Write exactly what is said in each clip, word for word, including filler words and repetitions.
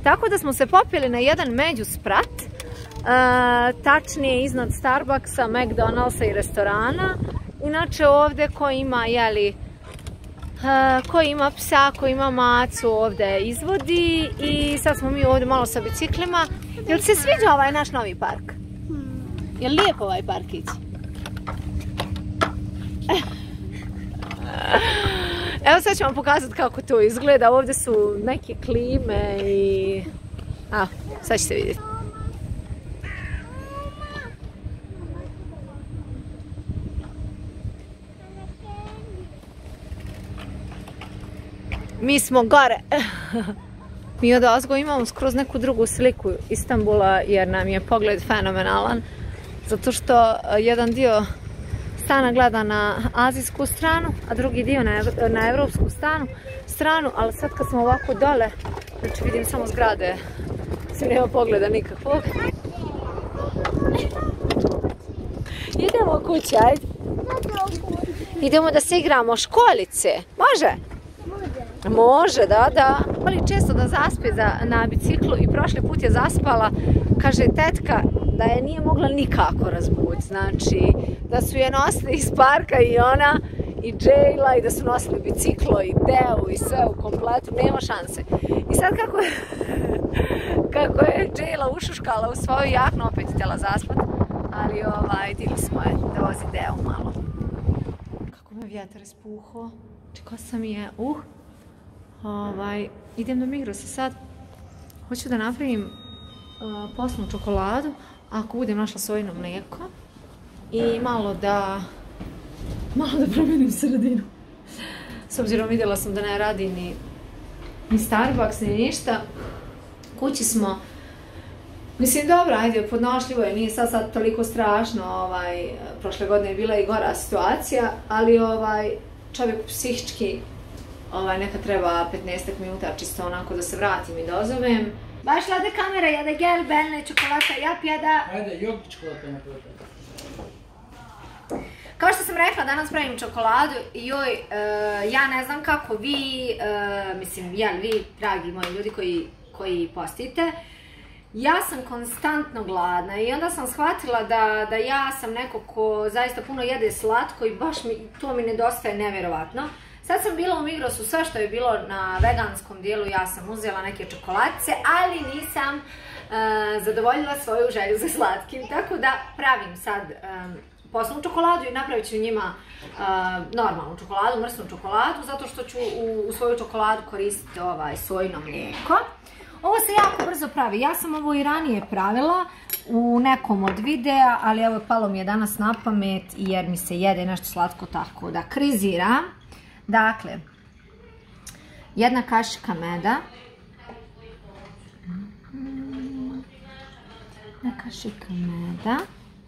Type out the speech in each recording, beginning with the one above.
Tako da smo se popili na jedan međusprat, tačnije iznad Starbucksa, McDonald'sa i restorana. Inače ovdje ko ima, jeli, ko ima psa, ko ima macu, ovdje izvodi i sad smo mi ovdje malo sa biciklima. Jel ti se sviđa ovaj naš novi park? Jel lijep ovaj parkić? Evo sad ću vam pokazati kako to izgleda. Ovdje su neke klime i... A, sad ćete vidjeti. Mi smo gore. Mi od ozgo imamo skroz neku drugu sliku Istanbula jer nam je pogled fenomenalan. Zato što jedan dio stana gleda na azijsku stranu, a drugi dio na, na evropsku stranu, stranu, ali sad kad smo ovako dole, znači vidim samo zgrade, se nema pogleda nikakvog. Idemo kući, ajde. Idemo da se igramo školice, može? Može, da, da. Ali često da zaspe na biciklu i prošli put je zaspala, kaže tetka da je nije mogla nikako razbuditi. Znači, da su je nosili iz parka i ona i Jayla i da su nosili biciklo i Deu i sve u kompletu, nema šanse. I sad kako je, kako je Jayla ušuškala u svoju jaknu, opet htjela zaspat, ali ovaj, digli smo je da vozi Deu malo. Kako me vjetar ispuhao, čekao sam je, uh. Ovaj, idem do Migrosa sad, hoću da napravim uh, posnu čokoladu, ako budem našla sojino mlijeko i malo da, malo da promijenim sredinu. S obzirom vidjela sam da ne radi ni, ni Starbucks, ni ništa. Kući smo, mislim dobro, ajde, podnošljivo je, nije sad sad toliko strašno, ovaj, prošle godine je bila i gora situacija, ali ovaj, čovjek psihički Ovaj, neka treba petnaestak minuta čisto onako da se vratim i dozovem. Baš lade kamera, jada gel, belne, čokolata, jap jada. Ajde, jogurt čokolata na prvo. Kao što sam rekla, danas pravim čokoladu i joj, uh, ja ne znam kako vi, uh, mislim, jel vi, dragi moji ljudi koji, koji postite, ja sam konstantno gladna i onda sam shvatila da, da ja sam neko ko zaista puno jede slatko i baš mi, to mi nedostaje nevjerovatno. Sad sam bila u Migrosu, sve što je bilo na veganskom dijelu ja sam uzela neke čokoladice, ali nisam uh, zadovoljila svoju želju za slatkim, tako da pravim sad um, posnu čokoladu i napravit ću njima uh, normalnu čokoladu, mrsnu čokoladu, zato što ću u, u svoju čokoladu koristiti ovaj sojino mlijeko. Ovo se jako brzo pravi, ja sam ovo i ranije pravila u nekom od videa, ali evo palo mi je danas na pamet jer mi se jede nešto slatko, tako da kriziram. Dakle, jedna kašika meda, jedna kašika meda,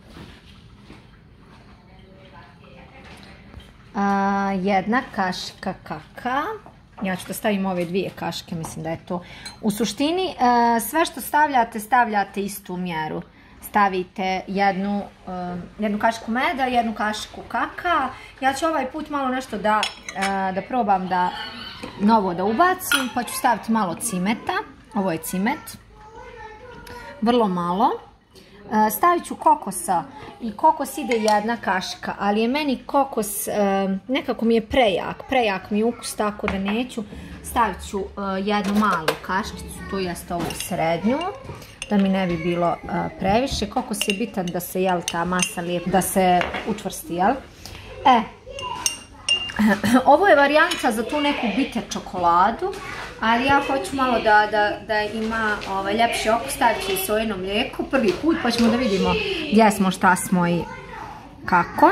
a, jedna kašika kakao, ja ću da stavim ove dvije kašike, mislim da je to. U suštini, a, sve što stavljate, stavljate istu mjeru. Stavite jednu, um, jednu kašiku meda, jednu kašiku kakao. Ja ću ovaj put malo nešto da, uh, da probam da novo da ubacim, pa ću staviti malo cimeta. Ovo je cimet. Vrlo malo. Uh, stavit ću kokosa i kokos ide jedna kašika, ali je meni kokos, uh, nekako mi je prejak, prejak mi je ukus, tako da neću. Stavit ću uh, jednu malu kašikicu, to jest ovu srednju, da mi ne bi bilo uh, previše. Kokos je bitan da se, jel, ta masa lijepo, da se učvrsti, jel? E, ovo je varijanta za tu neku bitter čokoladu, ali ja hoću malo da, da, da ima ovaj, ljepši okus, stavit ću i sojino mlijeko prvi put, pa ćemo da vidimo gdje smo, šta smo i kako.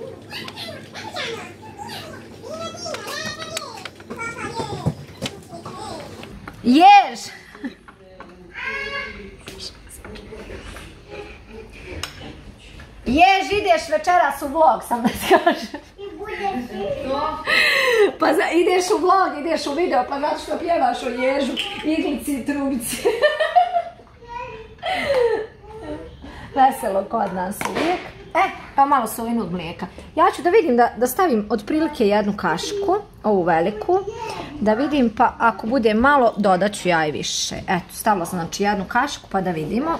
Ješ! Jež, ideš večeras u vlog, sam da ti kažem. I budeš i Pa za, ideš u vlog, ideš u video, pa zato što pjevaš o ježu, iglici i trubici. Veselo kod nas uvijek. E, pa malo sojinu od mlijeka. Ja ću da vidim da, da stavim otprilike jednu kašku, ovu veliku, da vidim, pa ako bude malo, dodat ću ja i više. Eto, stavila sam znači jednu kašku, pa da vidimo.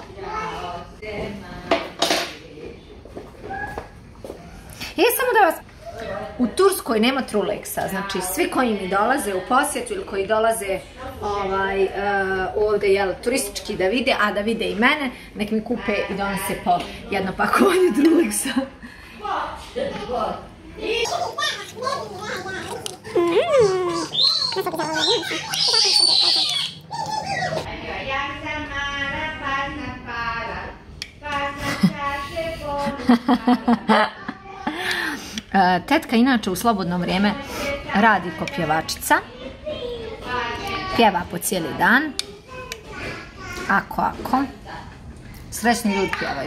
I samo da vas... U Turskoj nema Truleksa, znači svi koji mi dolaze u posjetu ili koji dolaze ovaj, uh, ovdje jel, turistički da vide, a da vide i mene, nek mi kupe i donose po jedno pakovanje Truleksa. Tetka inače u slobodno vrijeme radi ko pjevačica, pjeva po cijeli dan, ako ako, srećni ljudi pjevaju.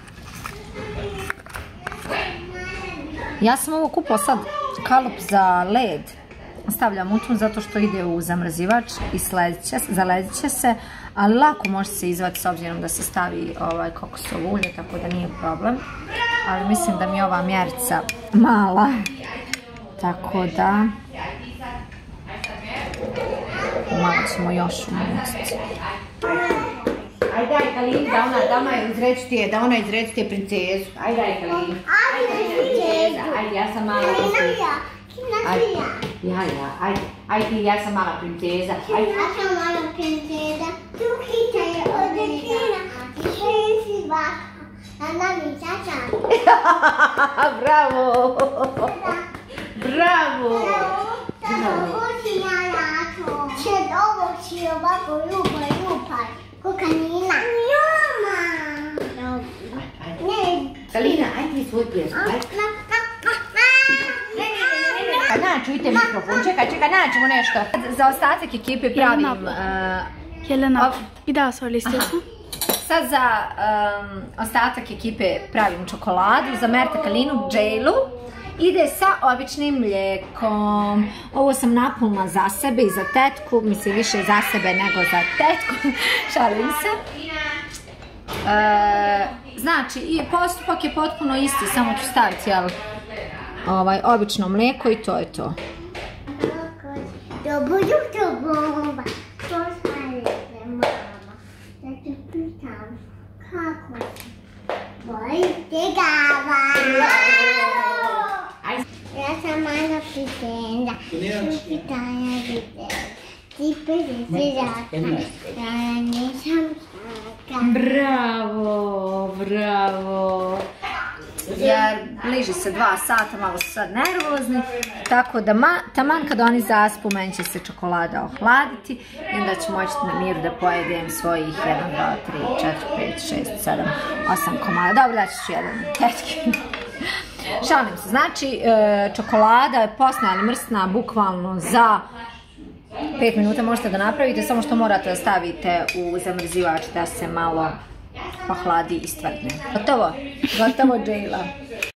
Ja sam ovo kupila sad kalup za led, stavljam u tu zato što ide u zamrzivač i zalezit će se, ali lako može se izvati s obzirom da se stavi ovaj kokosovo ulje, tako da nije problem. Ali mislim da mi je ova mjerica mala, tako da malo ćemo još umjestiti. Ajde, daj Kalini, da ona, da ona izrecite, da ona izrecite princezu. Ajde, daj Kalini. Ajde, princeza. Ajde, ja sam mala princeza. Ajde, ja, ja, ajde, ajde, ja sam mala princeza. Ajde. Ja sam mala princeza. Tu kita je odekina, a ti šesti baka. Bravo! Bravo! Ćed ovo će ovako lupaj, lupaj, ko kanina. Kalina, ajde svoj pjesmu. Kana, čujte mikrofon, čekaj, čekaj, naćemo nešto. Za ostatak ekipe pravim... Jelena, i da svoj listicu. Sad za um, ostatak ekipe pravim čokoladu, za Merta, Kalinu, Džejlu. Ide sa običnim mlijekom. Ovo sam napunila za sebe i za tetku, mislim više za sebe nego za tetku, šalim se. E, znači, i postupak je potpuno isti, samo ću staviti jel, ovaj, obično mlijeko i to je to. Dobro jutro, bomba. To smalite, mama. Da te pitam, kako si? Bojite gava. Ja sam mala princeza. Svi pitanja vide. Ti pedeset raka. Ja nisam raka. Bravo, bravo. Jer bliži se dva sata, malo su sad nervozni, tako da ma, taman kad oni zaspu, meni će se čokolada ohladiti i onda ću moći na miru da pojedem svojih jedan, dva, tri, četiri, pet, šest, sedam, osam komada. Dobro, daći ću jedan tetki. Šalim se, znači čokolada je posna ali mrsna bukvalno za pet minuta možete da napravite, samo što morate da stavite u zamrzivač da se malo ohladi i stvrdne. Gotovo, gotovo Džejla.